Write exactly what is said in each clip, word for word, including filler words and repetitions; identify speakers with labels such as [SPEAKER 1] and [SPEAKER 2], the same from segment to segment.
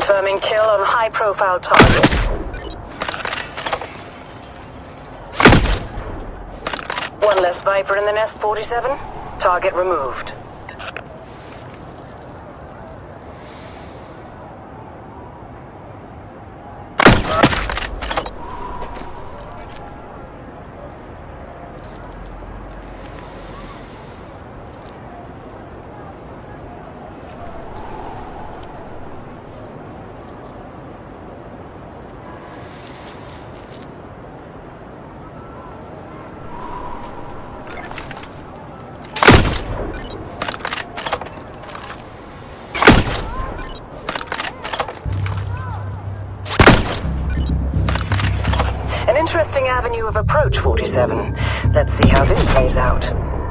[SPEAKER 1] Confirming kill on high-profile target. One less Viper in the nest, forty-seven. Target removed. An interesting avenue of approach, forty-seven. Let's see how this plays out.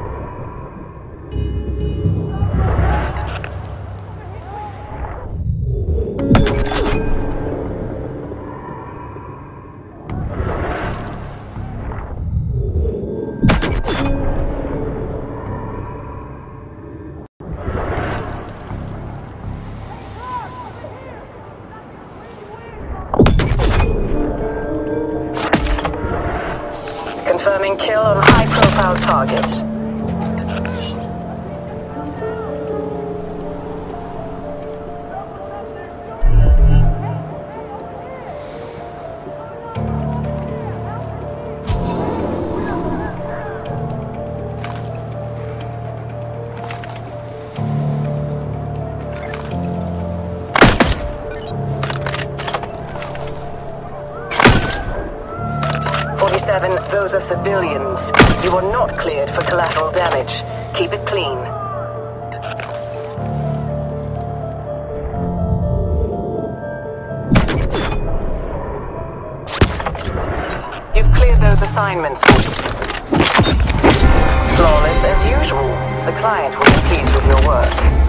[SPEAKER 1] Confirming kill on high-profile target. forty-seven, those are civilians. You are not cleared for collateral damage. Keep it clean. You've cleared those assignments, forty-seven. Flawless as usual. The client will be pleased with your work.